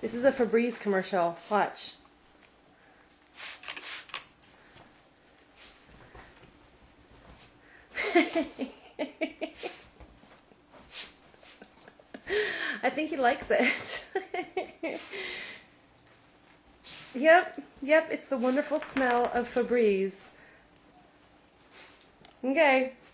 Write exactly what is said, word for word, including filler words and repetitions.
This is a Febreze commercial. Watch. I think he likes it. Yep, yep, it's the wonderful smell of Febreze. Okay.